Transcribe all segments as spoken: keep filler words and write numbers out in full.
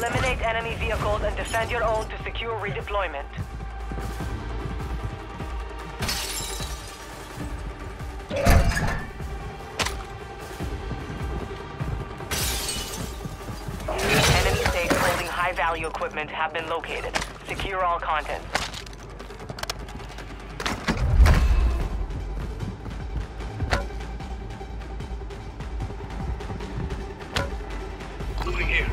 Eliminate enemy vehicles and defend your own to secure redeployment. Enemy safes holding high-value equipment have been located. Secure all contents. Moving here.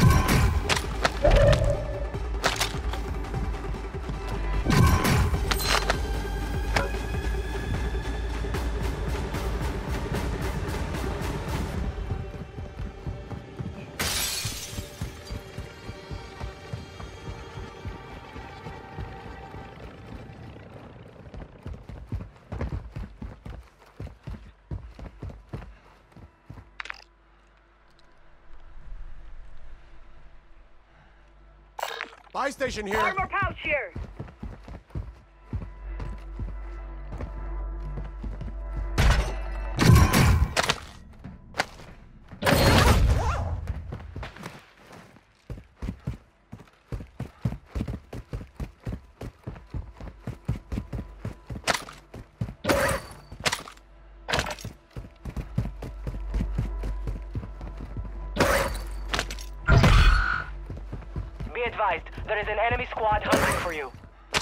Buy station here. Armor pouch here. Be advised, there is an enemy squad hunting for you.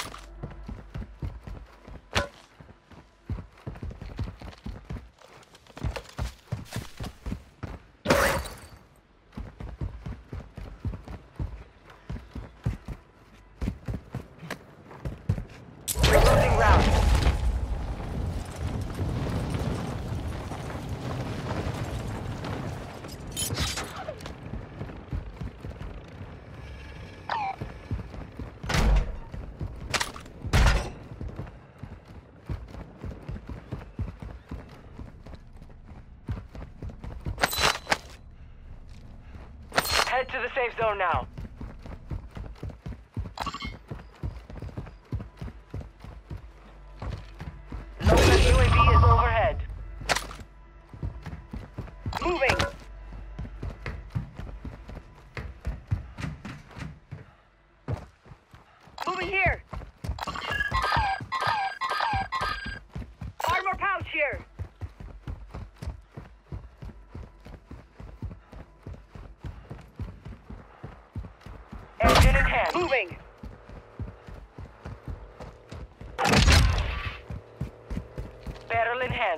We're losing round. Head to the safe zone now. Local U A V is overhead. Moving. Moving here. Armor pouch here. Engine in hand. Moving. Barrel in hand.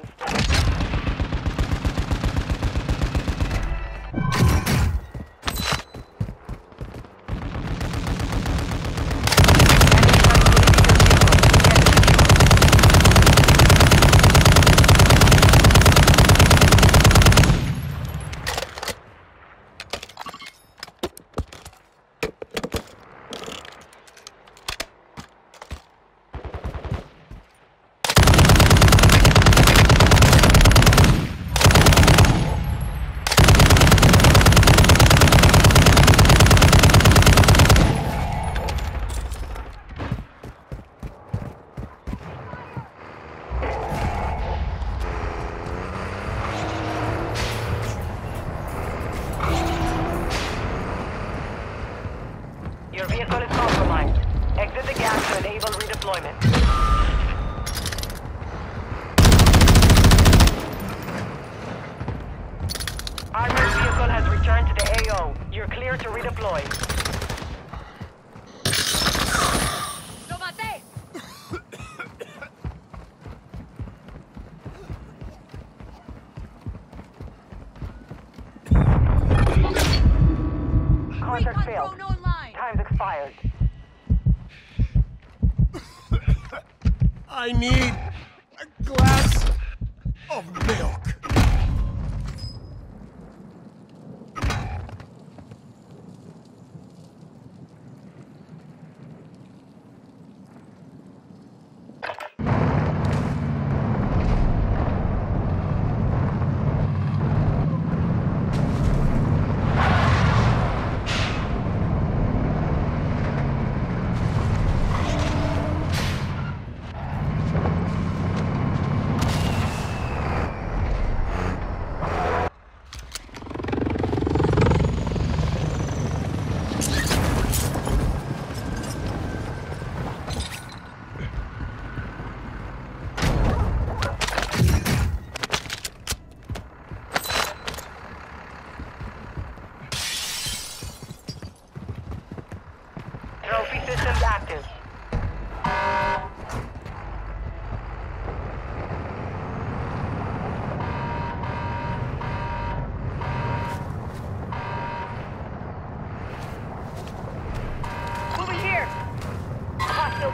Your vehicle is compromised. Exit the gas to enable redeployment. Armored vehicle has returned to the A O. You're clear to redeploy. Lo maté. Contact failed. Drone online. Time's expired. I need a glass of milk.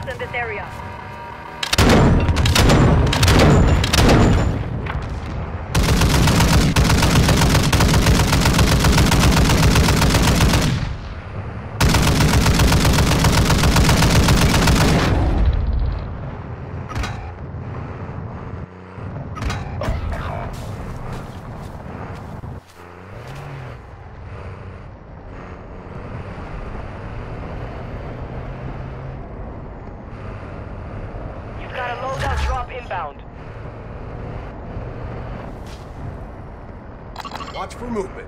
hostiles in this area. Got a loadout drop inbound. Watch for movement.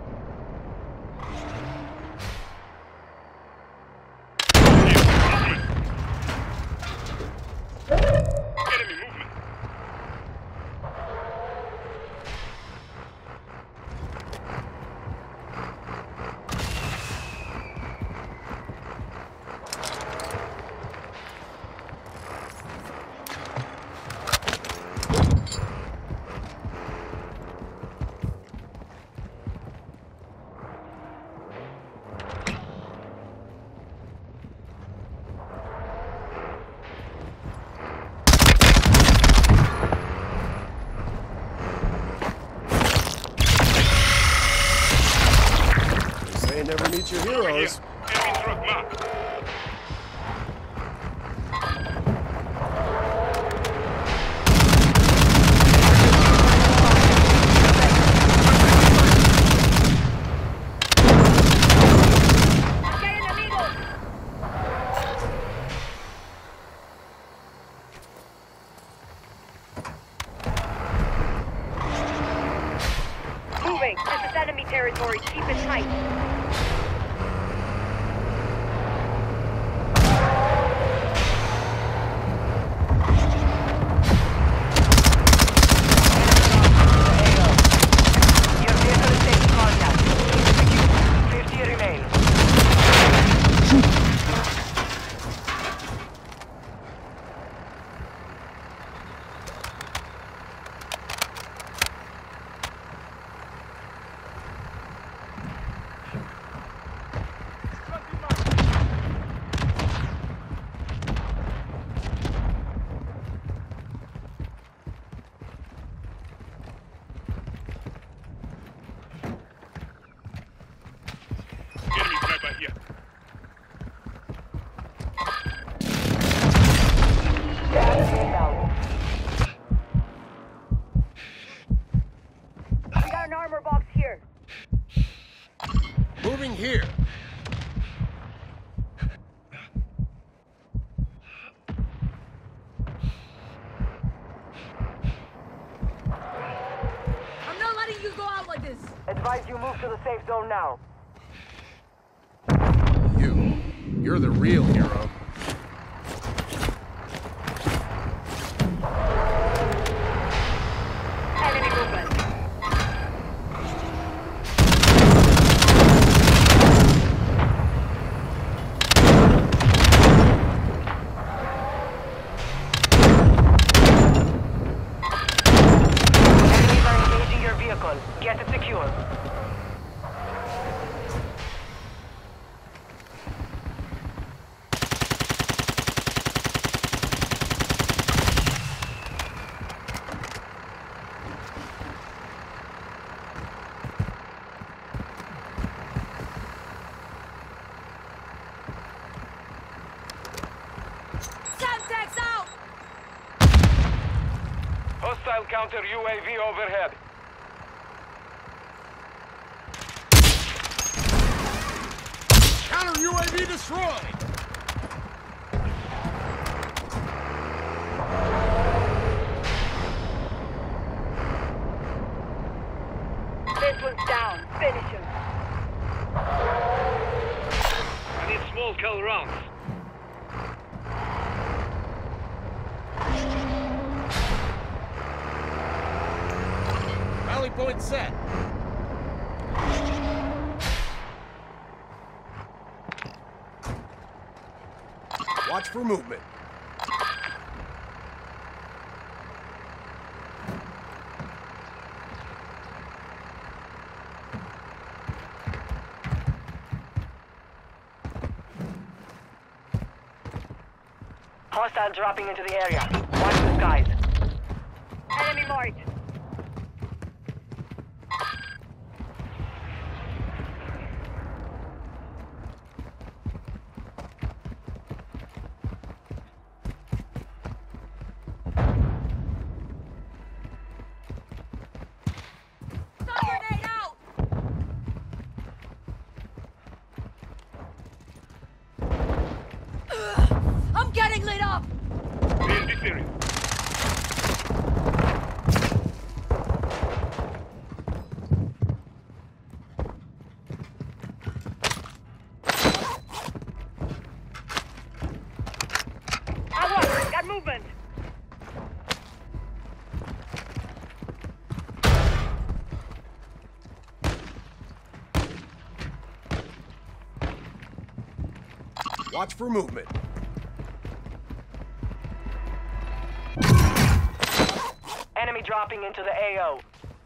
Enemy movement. Never meet your heroes. Enemy truck marked. Aquí hay enemigos. Moving. This is enemy territory. Keep it tight. Your vehicle is taking contact. fifty remain. Enemy sniper here. Gas inbound. We got an armor box here. Moving here. I'm not letting you go out like this. Advise you move to the safe zone now. You. You're the real hero. Enemy movement. Enemies are engaging your vehicle. Get it secure. Semtex out! Hostile counter U A V overhead. Counter U A V destroyed! This one's down. Finish him. I need small kill rounds. Rally point set. Watch for movement. Hostile dropping into the area. Watch the skies. Enemy marked. Stun grenade out! Ugh, I'm getting lit up! Be in this area. Agua, got movement! Watch for movement. Enemy dropping into the A O.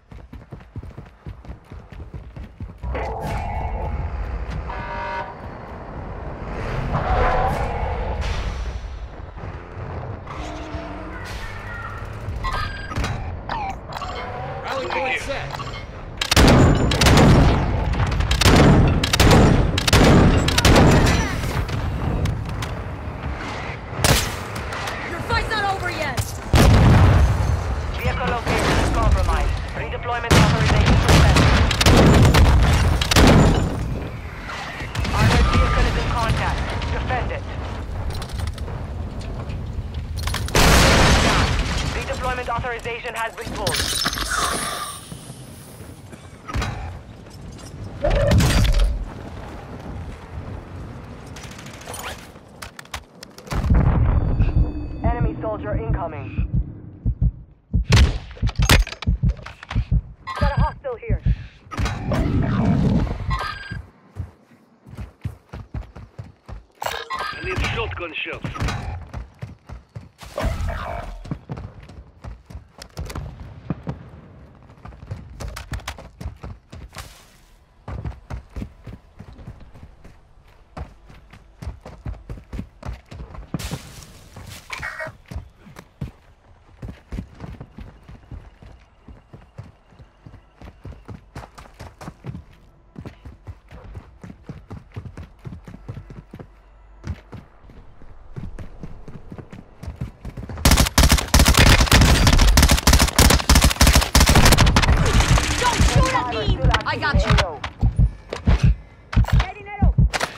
Rally point set. Your fight's not over yet! Vehicle location is compromised. Redeployment authorization suspended. Armored vehicle is in contact. Defend it. Down. Redeployment authorization has been pulled. Enemy soldier incoming. Got a hostile here. I need shotgun shells. Don't shoot at me! I got you. Hey, dinero!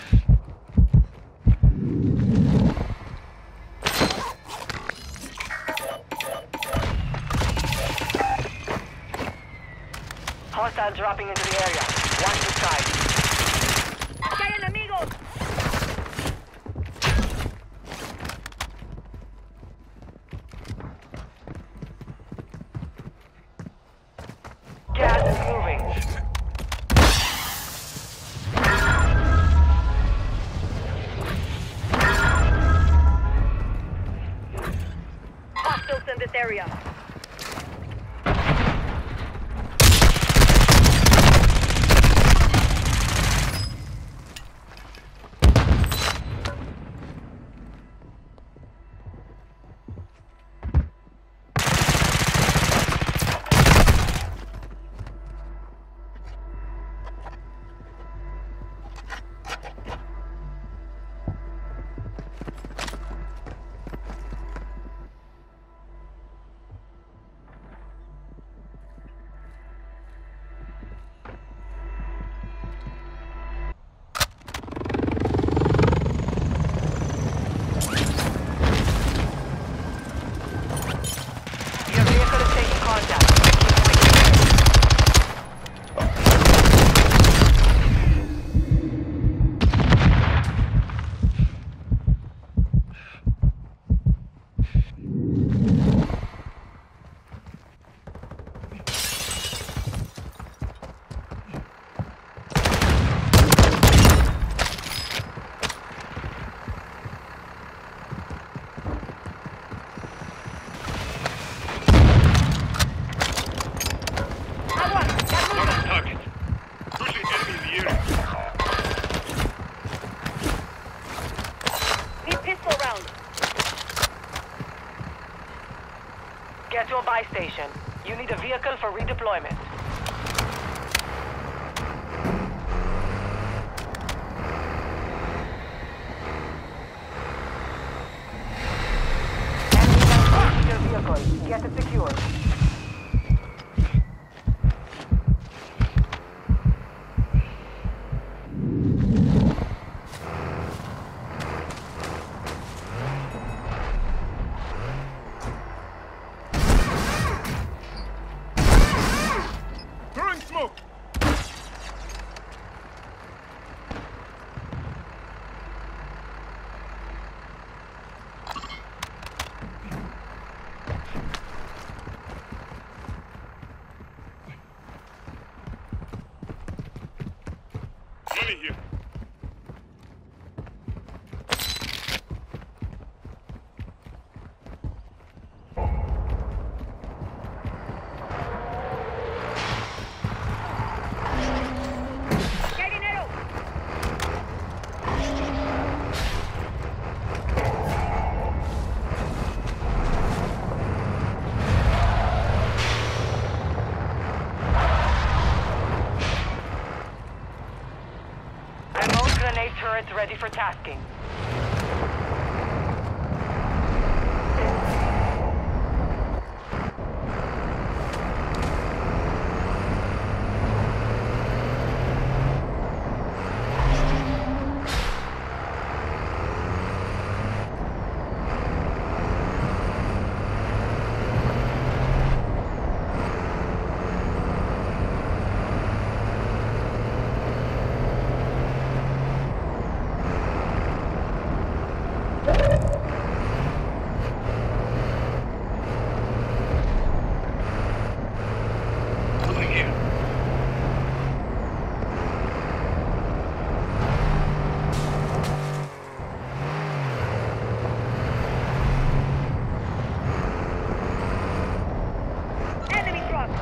Hostile dropping into the area. Watch the skies. Aquí hay enemigos! Gas is moving. Hostiles in this area. buy station. You need a vehicle for redeployment. Enemy your vehicle. Get it secured. Throwing smoke! Money here. ¡Que hay dinero! Remote grenade turrets ready for tasking. Moving here. Enemy truck!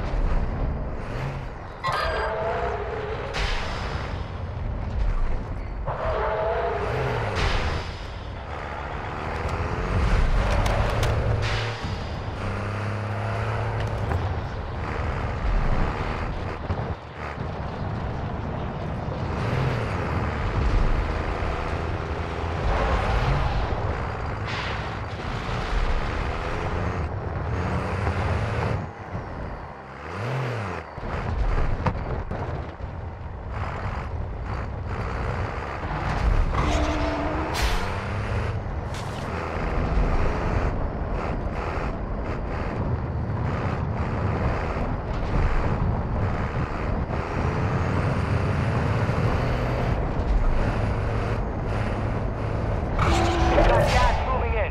Got gas moving in.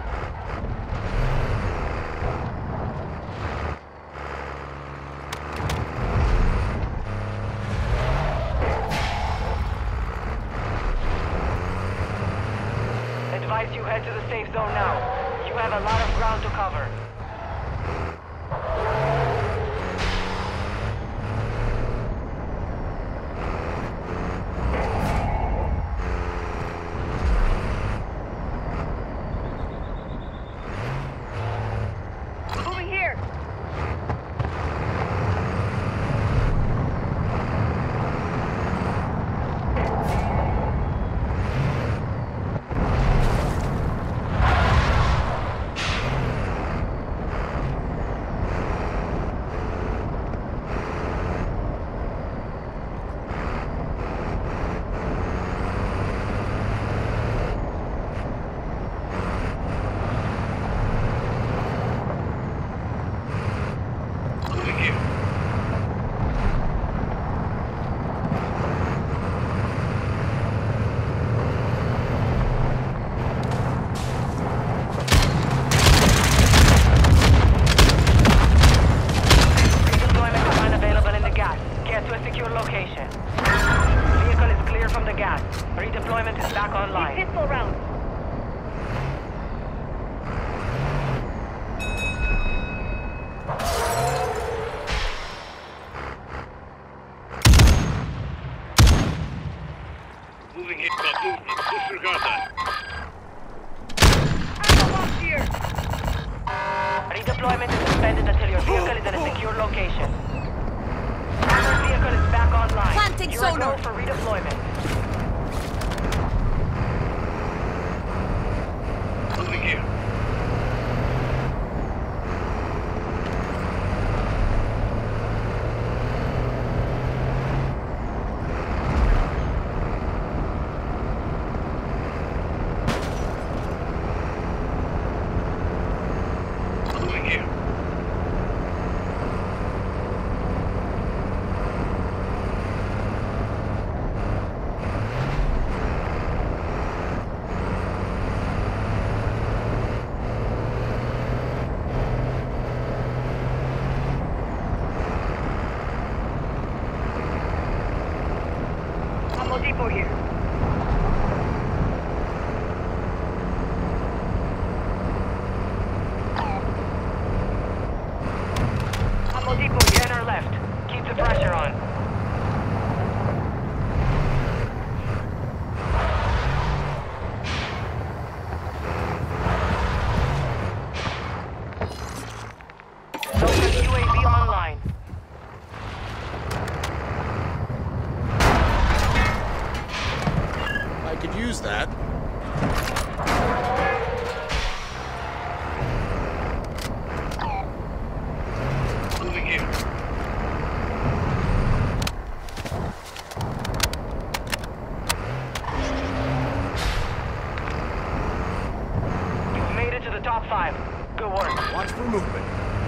Advise you head to the safe zone now. You have a lot of ground to cover. Moving here! Moving here. Redeployment command available in the gas. Get to a secure location. Vehicle is clear from the gas. Redeployment is back Need online. pistol round! Moving here. Got movement. Disregard that. Ammo box here! Redeployment is suspended until your vehicle is in a secure location. Armored vehicle is back online. Planting You are sonar. go for redeployment. Moving here. Moving here. Ammo depot here. Ammo depot center left. Keep the pressure on. Local U A V online. I could use that. Moving here. You've made it to the top five. Good work. Watch for movement.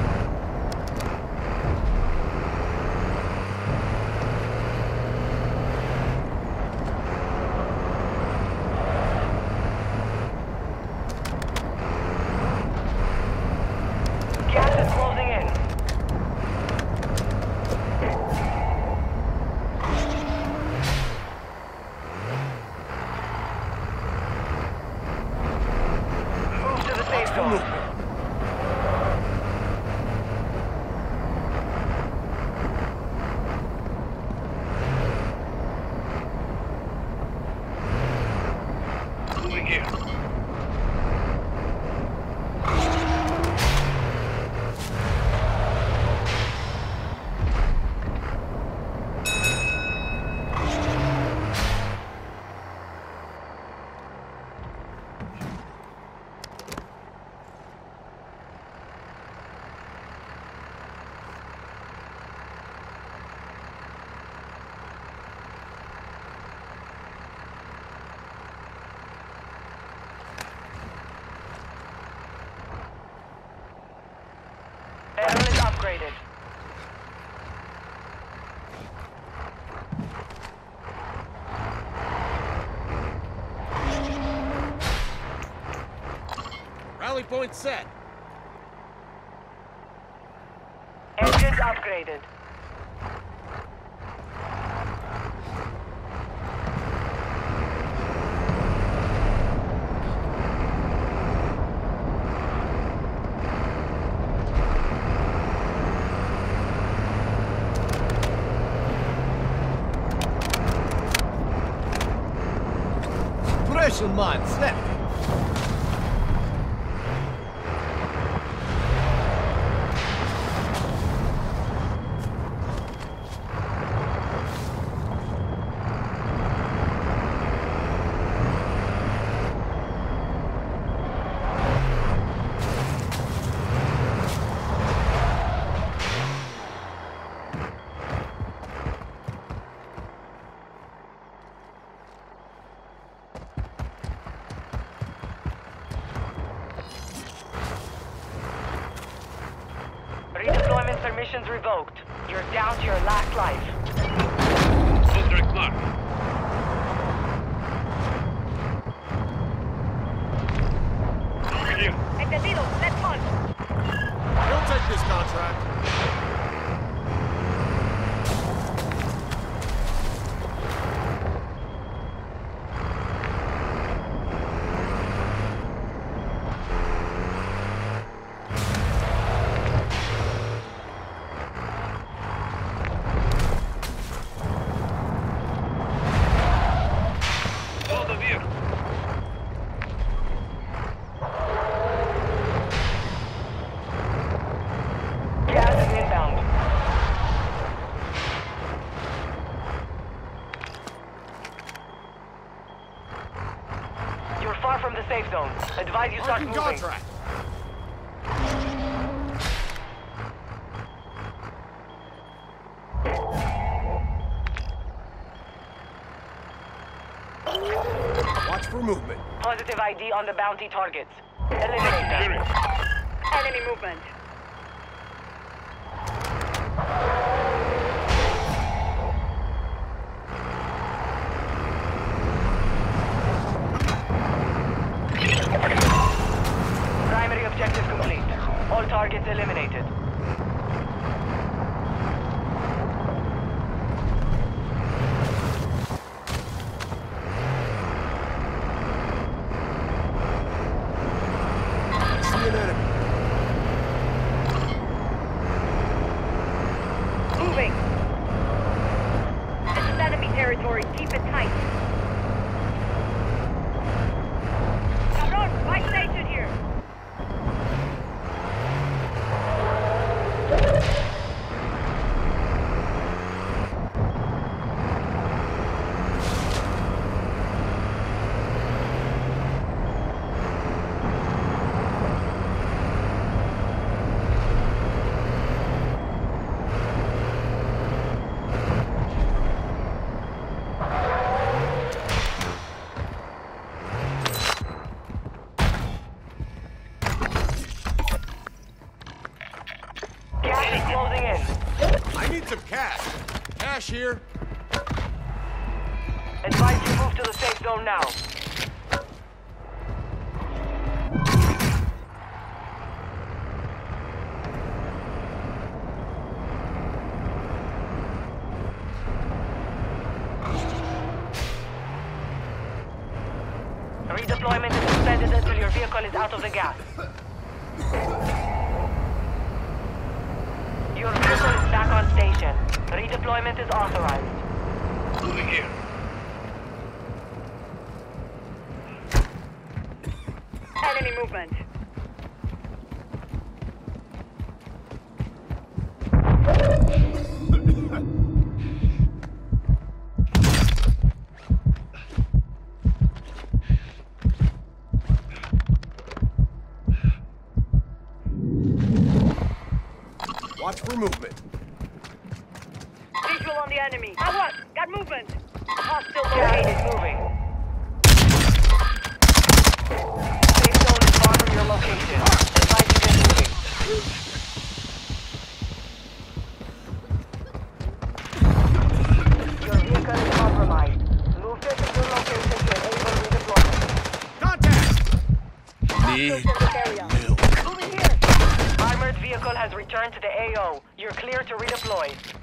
Gas is closing in. Move to the safe For zone. movement. Moving here. Aerial is upgraded. Rally point set. Engines upgraded. Pressure man, set. Redeployment permissions revoked. You're down to your last life. Contract mark. Moving here. Entendido. Let's hunt. He'll take this contract. from the safe zone. Advise you start Marking moving. contract. Watch for movement. Positive I D on the bounty targets. Eliminate them. Serious. Enemy movement. Primary objective complete. All targets eliminated. See an enemy. Moving. This is enemy territory. Keep it tight. Cabron, my station here. Gas is closing in. I need some cash. Cash here. Advise you move to the safe zone now. Redeployment is suspended until your vehicle is out of the gas. Your vehicle is back on station. Redeployment is authorized. Moving here. Enemy movement. Watch for movement. Visual on the enemy. Now what? Got movement. Hostile Gas located. is moving. Safe zone is far from your location. Advise you get moving. Your vehicle is compromised. Move to a secure location to enable redeployment. Contact! Hostiles in this area. Moving here. Armored vehicle has returned to the A O. You're clear to redeploy.